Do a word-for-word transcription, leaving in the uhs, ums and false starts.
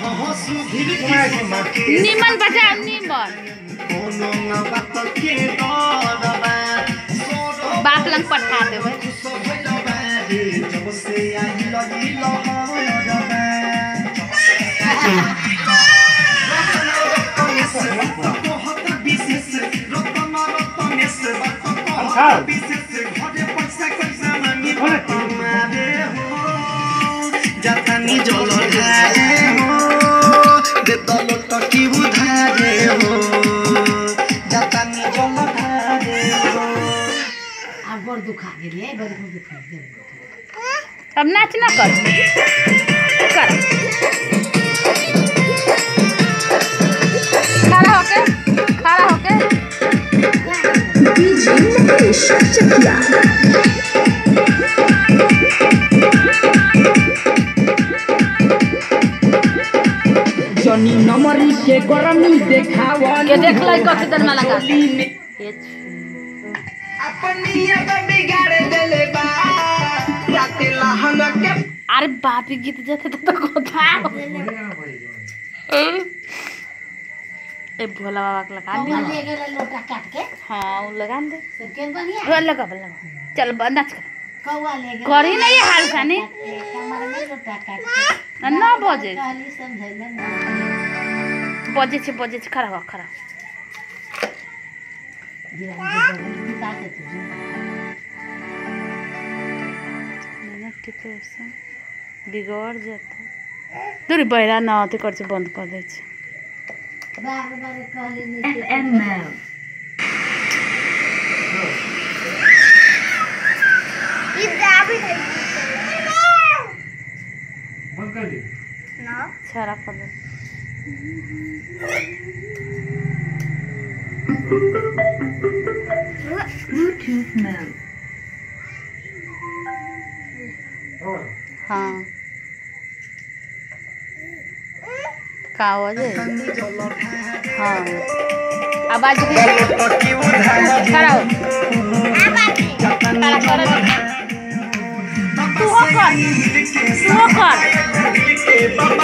निमन बचा निमन बाप लंग पठा देवे जातानी जल ढारे हो दे दल टकी उधारे हो जातानी जल ढारे हो अब बड़ दुखा गेली है बड़ दुखा गेली अब नाच ना कर कर खड़ा होके खड़ा होके डीजे नरेश चकिया जनी नमरी के गरमी देखावा के देख लै कथि देर में लगा अपनी अब बिगाड़ देले बा राते लहंग के अरे बापी गीत जते तो कथा ए भोला बाबा के लगा दे ले गेले लोटा काट के हां वो लगा दे सबके बढ़िया वो लगा लगा चल नाच कर कौवा ले गेले करी ना ये हाल खानी कमर में लोटा काट के ना बजे कहली समझैले ना बजे छे बजे छे खड़ा हो खड़ा बिगड़ जाता दूरी बहरा न अथी कर बंद कर दे बार बार कहली छाड़ा कर दे ब्लूटूथ मोड हाँ का आवाज है हाँ आवाज खड़ा हो खड़ा कर तू हो कर तू हो कर